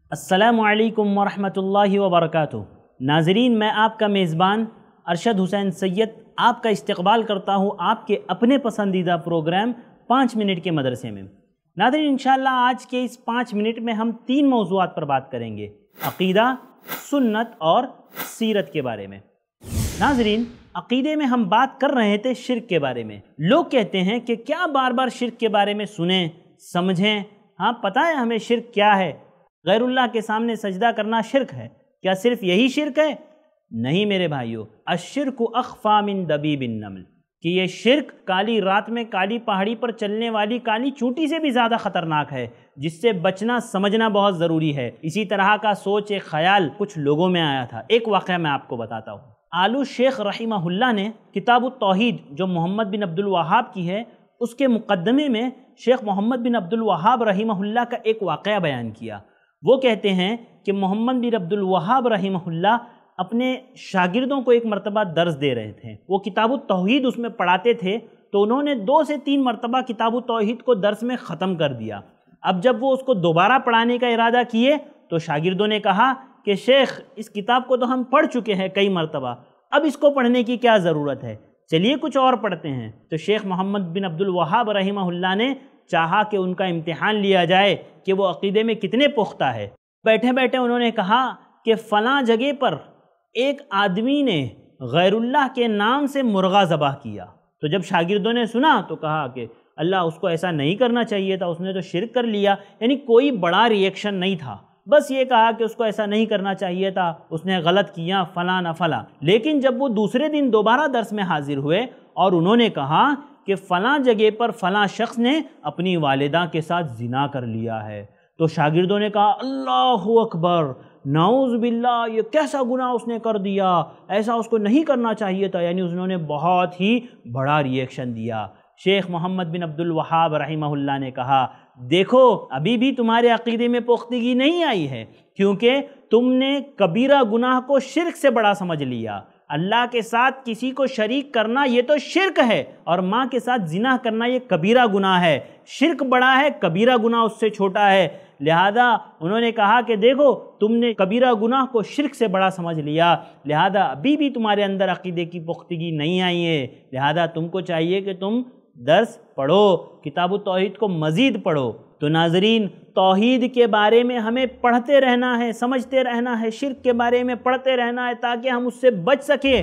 السلام علیکم ورحمۃ اللہ وبرکاتہ۔ ناظرین، میں آپ کا میزبان ارشد حسین سید آپ کا استقبال کرتا ہوں آپ کے اپنے پسندیدہ پروگرام 5 منٹ کے مدرسے میں۔ ناظرین، انشاءاللہ آج کے اس 5 منٹ میں ہم 3 موضوعات پر بات کریں گے: عقیدہ، سنت اور سیرت کے بارے میں۔ ناظرین، عقیدے میں ہم بات کر رہے تھے شرک کے بارے میں۔ لوگ کہتے ہیں کہ کیا بار بار شرک کے بارے میں سنیں سمجھیں؟ ہاں، پتہ ہے ہمیں شرک کیا ہے؟ غیر اللہ کے سامنے سجدہ کرنا شرک ہے۔ کیا صرف یہی شرک ہے؟ نہیں میرے بھائیو، الشرک اخفی من دبیب النمل، کہ یہ شرک کالی رات میں کالی پہاڑی پر چلنے والی کالی چونٹی سے بھی زیادہ خطرناک ہے، جس سے بچنا سمجھنا بہت ضروری ہے۔ اسی طرح کا سوچ ایک خیال کچھ لوگوں میں آیا تھا۔ ایک واقعہ میں آپ کو بتاتا ہوں۔ آلو شیخ رحمہ اللہ نے کتاب التوحید جو محمد بن عبد الوہاب کی ہے، اس کے مقدمے میں شیخ محمد بن عبد الوہاب رحمہ اللہ کا ایک واقعہ بیان کیا۔ وہ کہتے ہیں کہ محمد بن عبد الوہاب رحمہ اللہ اپنے شاگردوں کو ایک مرتبہ درس دے رہے تھے۔ وہ کتاب التوحید اس میں پڑھاتے تھے، تو انہوں نے 2 سے 3 مرتبہ کتاب التوحید کو درس میں ختم کر دیا۔ اب جب وہ اس کو دوبارہ پڑھانے کا ارادہ کیے تو شاگردوں نے کہا کہ شیخ، اس کتاب کو تو ہم پڑھ چکے ہیں کئی مرتبہ، اب اس کو پڑھنے کی کیا ضرورت ہے؟ چلیے کچھ اور پڑھتے ہیں۔ تو شیخ محمد بن عبد الوہاب رحمہ اللہ نے چاہا کہ ان کا امتحان لیا جائے کہ وہ عقیدے میں کتنے پختہ ہے۔ بیٹھے بیٹھے انہوں نے کہا کہ فلاں جگہ پر ایک آدمی نے غیر اللہ کے نام سے مرغا ذبح کیا۔ تو جب شاگردوں نے سنا تو کہا کہ اللہ، اس کو ایسا نہیں کرنا چاہیے تھا، اس نے تو شرک کر لیا۔ یعنی کوئی بڑا ریئیکشن نہیں تھا، بس یہ کہا کہ اس کو ایسا نہیں کرنا چاہیے تھا، اس نے غلط کیا فلاں نہ فلاں۔ لیکن جب وہ دوسرے دن دوبارہ درس میں حاضر ہوئے اور انہوں نے کہا کہ فلاں جگہ پر فلاں شخص نے اپنی والدہ کے ساتھ زنا کر لیا ہے، تو شاگردوں نے کہا اللہ اکبر، نعوذ باللہ، یہ کیسا گناہ اس نے کر دیا، ایسا اس کو نہیں کرنا چاہیے تھا۔ یعنی انہوں نے بہت ہی بڑا ریئیکشن دیا۔ شیخ محمد بن عبد الوہاب رحمہ اللہ نے کہا، دیکھو ابھی بھی تمہارے عقیدے میں پختگی نہیں آئی ہے، کیونکہ تم نے کبیرہ گناہ کو شرک سے بڑا سمجھ لیا۔ اللہ کے ساتھ کسی کو شریک کرنا یہ تو شرک ہے، اور ماں کے ساتھ زنا کرنا یہ کبیرہ گناہ ہے۔ شرک بڑا ہے، کبیرہ گناہ اس سے چھوٹا ہے۔ لہذا انہوں نے کہا کہ دیکھو تم نے کبیرہ گناہ کو شرک سے بڑا سمجھ لیا، لہذا ابھی بھی تمہارے اندر عقیدے کی پختگی نہیں آئی ہے، لہذا تم کو چاہیے کہ تم درس پڑھو، کتاب التوحید کو مزید پڑھو۔ تو ناظرین، توحید کے بارے میں ہمیں پڑھتے رہنا ہے، سمجھتے رہنا ہے، شرک کے بارے میں پڑھتے رہنا ہے تاکہ ہم اس سے بچ سکیں۔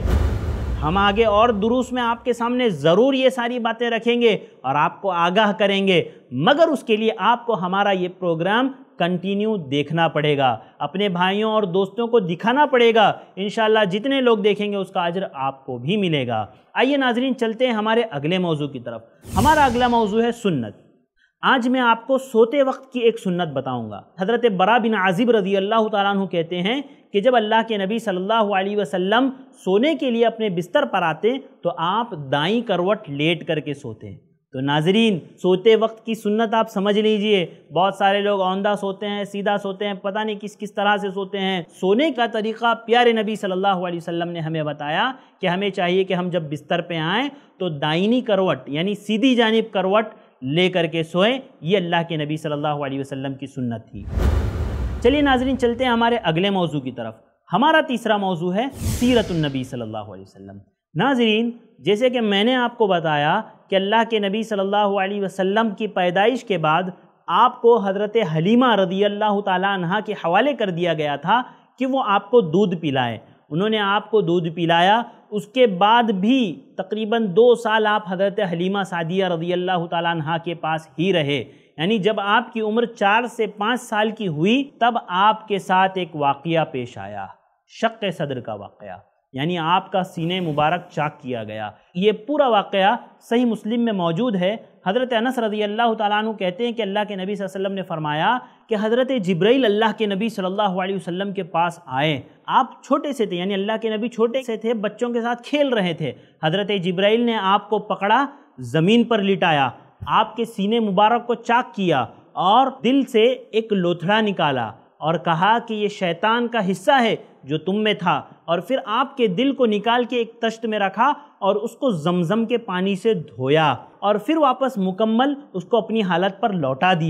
ہم آگے اور دروس میں آپ کے سامنے ضرور یہ ساری باتیں رکھیں گے اور آپ کو آگاہ کریں گے، مگر اس کے لیے آپ کو ہمارا یہ پروگرام کنٹینیو دیکھنا پڑے گا، اپنے بھائیوں اور دوستوں کو دکھانا پڑے گا۔ انشاءاللہ جتنے لوگ دیکھیں گے اس کا اجر آپ کو بھی ملے گا۔ آئیے ناظرین، چلتے ہیں ہمارے اگلے موضوع کی طرف۔ ہمارا اگلا موضوع ہے سنت۔ آج میں آپ کو سوتے وقت کی ایک سنت بتاؤں گا۔ حضرت برا بن عازب رضی اللہ تعالیٰ عنہ کہتے ہیں کہ جب اللہ کے نبی صلی اللہ علیہ وسلم سونے کے لیے اپنے بستر پر آتے تو آپ دائیں کروٹ لیٹ کر کے سوتے ہیں۔ تو ناظرین، سوتے وقت کی سنت آپ سمجھ لیجئے۔ بہت سارے لوگ اوندھا سوتے ہیں، سیدھا سوتے ہیں، پتہ نہیں کس طرح سے سوتے ہیں۔ سونے کا طریقہ پیارے نبی صلی اللہ علیہ وسلم نے ہمیں بتایا کہ ہمیں چاہیے کہ ہم جب بستر پہ آئیں تو دائنی کروٹ یعنی سیدھی جانب کروٹ لے کر کے سوئیں۔ یہ اللہ کے نبی صلی اللہ علیہ وسلم کی سنت تھی۔ چلیے ناظرین، چلتے ہیں ہمارے اگلے موضوع کی طرف۔ ہمارا تیسرا موضوع ہے سیرت النبی صلی اللہ علیہ وسلم۔ ناظرین، جیسے کہ میں نے آپ کو بتایا کہ اللہ کے نبی صلی اللہ علیہ وسلم کی پیدائش کے بعد آپ کو حضرت حلیمہ رضی اللہ تعالیٰ عنہ کے حوالے کر دیا گیا تھا کہ وہ آپ کو دودھ پلائیں۔ انہوں نے آپ کو دودھ پلایا۔ اس کے بعد بھی تقریباً 2 سال آپ حضرت حلیمہ سعدیہ رضی اللہ تعالیٰ عنہ کے پاس ہی رہے۔ یعنی جب آپ کی عمر 4 سے 5 سال کی ہوئی تب آپ کے ساتھ ایک واقعہ پیش آیا، شق صدر کا واقعہ، یعنی آپ کا سینے مبارک چاک کیا گیا۔ یہ پورا واقعہ صحیح مسلم میں موجود ہے۔ حضرت انس رضی اللہ تعالیٰ عنہ کہتے ہیں کہ اللہ کے نبی صلی اللہ علیہ وسلم نے فرمایا کہ حضرت جبرائیل اللہ کے نبی صلی اللہ علیہ وسلم کے پاس آئے۔ آپ چھوٹے سے تھے، یعنی اللہ کے نبی چھوٹے سے تھے، بچوں کے ساتھ کھیل رہے تھے۔ حضرت جبرائیل نے آپ کو پکڑا، زمین پر لٹایا، آپ کے سینے مبارک کو چاک کیا اور دل سے ایک لوتھڑا نکالا اور کہا کہ یہ شیطان کا حصہ ہے جو تم میں تھا، اور پھر آپ کے دل کو نکال کے ایک تشت میں رکھا اور اس کو زمزم کے پانی سے دھویا اور پھر واپس مکمل اس کو اپنی حالت پر لوٹا دیا۔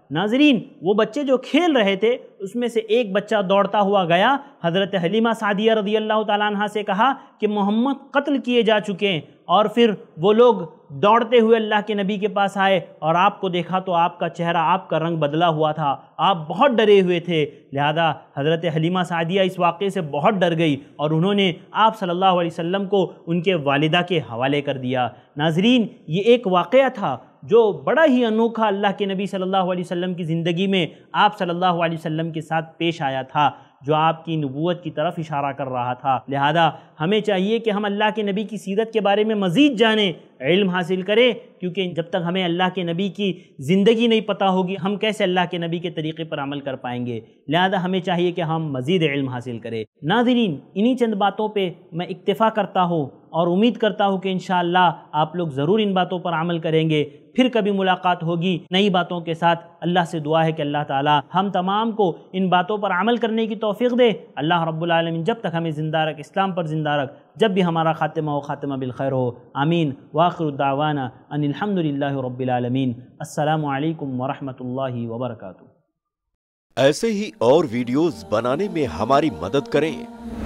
ناظرین وہ بچے جو کھیل رہے تھے اس میں سے ایک بچہ دوڑتا ہوا گیا، حضرت حلیمہ سعدیہ رضی اللہ تعالیٰ عنہ سے کہا کہ محمد قتل کیے جا چکے ہیں، اور پھر وہ لوگ دوڑتے ہوئے اللہ کے نبی کے پاس آئے اور آپ کو دیکھا تو آپ کا چہرہ، آپ کا رنگ بدلا ہوا تھا، آپ بہت ڈرے ہوئے تھے۔ لہذا حضرت حلیمہ سعدیہ اس واقعے سے بہت ڈر گئی اور انہوں نے آپ صلی اللہ علیہ وسلم کو ان کے والدہ کے حوالے کر دیا۔ ناظرین یہ ایک واقعہ تھا جو بڑا ہی انوکھا اللہ کے نبی صلی اللہ علیہ وسلم کی زندگی میں آپ صلی اللہ علیہ وسلم کے ساتھ پیش آیا تھا، جو آپ کی نبوت کی طرف اشارہ کر رہا تھا۔ لہذا ہمیں چاہیے کہ ہم اللہ کے نبی کی سیرت کے بارے میں مزید جانیں، علم حاصل کریں، کیونکہ جب تک ہمیں اللہ کے نبی کی زندگی نہیں پتہ ہوگی ہم کیسے اللہ کے نبی کے طریقے پر عمل کر پائیں گے۔ لہذا ہمیں چاہیے کہ ہم مزید علم حاصل کریں۔ ناظرین انہی چند باتوں پہ میں اکتفا کرتا ہوں اور امید کرتا ہوں کہ انشاءاللہ آپ لوگ ضرور ان باتوں پر عمل کریں گے۔ پھر کبھی ملاقات ہوگی نئی باتوں کے ساتھ۔ اللہ سے دعا ہے کہ اللہ تعالی ہم تمام کو ان باتوں پر عمل کرنے کی توفیق دے۔ اللہ رب العالمین جب تک ہمیں زندہ رکھ، اسلام پر زندہ رکھ، جب بھی ہمارا خاتمہ ہو خاتمہ بالخیر ہو، آمین۔ وآخر دعوانا ان الحمدللہ رب العالمین۔ السلام علیکم ورحمۃ اللہ وبرکاتہ۔ ایسے ہی اور ویڈیوز بنانے میں ہماری مدد کریں۔